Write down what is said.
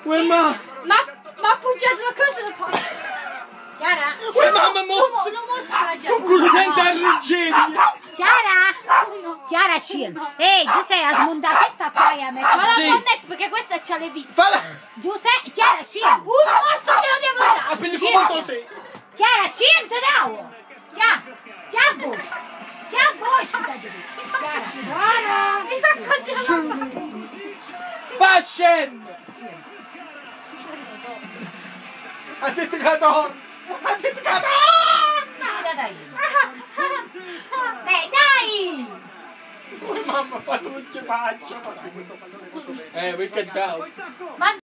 Ma ha appoggiato la cosa da poi. Chiara? Mamma mozza! Non mozza la gente. Con quello dentro al regime! Chiara scende. Ehi, Giuseppe, ha smontato questa qua a me. Ma la connette perché questa c'ha le vite. Giuseppe, Chiara scende. Un mosso che lo devo dare. Ah, quindi come sei? Chiara scende, no. Chiara voi. Chiara voi, Chiara. Mi fa così la mano. Fa scendere! Ha detto che donna! Ha detto che donna! Dai! Mamma ha fatto un faccia! Perché dai!